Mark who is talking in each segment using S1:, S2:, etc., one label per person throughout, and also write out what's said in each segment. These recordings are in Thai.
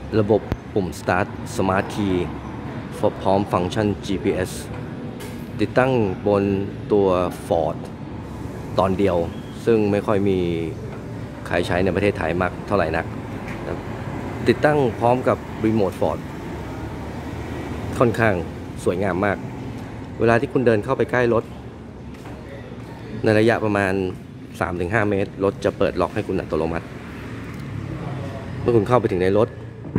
S1: ระบบปุ่ม Start Smart Key พร้อมฟังก์ชัน GPS ติดตั้งบนตัว Ford ตอนเดียวซึ่งไม่ค่อยมีใครใช้ในประเทศไทยมากเท่าไหร่นักติดตั้งพร้อมกับรีโมท Ford ค่อนข้างสวยงามมากเวลาที่คุณเดินเข้าไปใกล้รถในระยะประมาณ 3-5 เมตรรถจะเปิดล็อกให้คุณอัตโนมัติเมื่อคุณเข้าไปถึงในรถ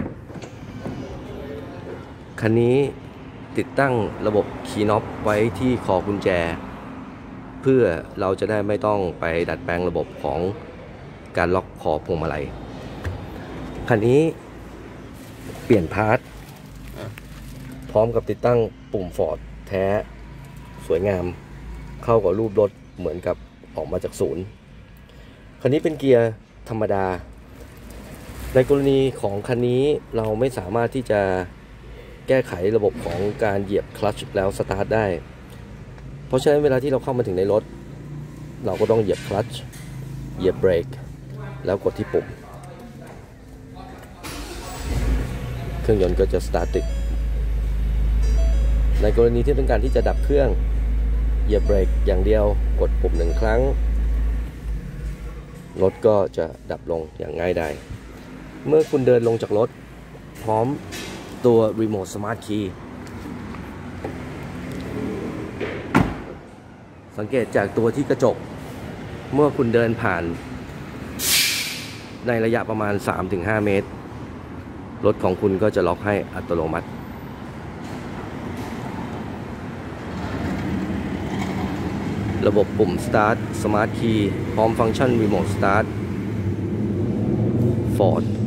S1: คันนี้ติดตั้งระบบคีย์น็อปไว้ที่คอกุญแจเพื่อเราจะได้ไม่ต้องไปดัดแปลงระบบของการล็อกคอพวงมาลัยคันนี้เปลี่ยนพาร์ทพร้อมกับติดตั้งปุ่มฟอร์ดแท้สวยงามเข้ากับรูปรถเหมือนกับออกมาจากศูนย์คันนี้เป็นเกียร์ธรรมดาในกรณีของคันนี้เราไม่สามารถที่จะแก้ไขระบบของการเหยียบคลัตช์แล้วสตาร์ทได้เพราะฉะนั้นเวลาที่เราเข้ามาถึงในรถเราก็ต้องเหยียบคลัตช์เหยียบเบรกแล้วกดที่ปุ่มเครื่องยนต์ก็จะสตาร์ทติดในกรณีที่ต้องการที่จะดับเครื่องเหยียบเบรกอย่างเดียวกดปุ่ม1 ครั้งรถก็จะดับลงอย่างง่ายดายเมื่อคุณเดินลงจากรถพร้อมตัวรีโมทสมาร์ทคีย์สังเกตจากตัวที่กระจกเมื่อคุณเดินผ่านในระยะประมาณ 3-5 เมตรรถของคุณก็จะล็อกให้อัตโนมัติระบบปุ่ม Start Smart Key พร้อมฟังก์ชัน Remote Start Ford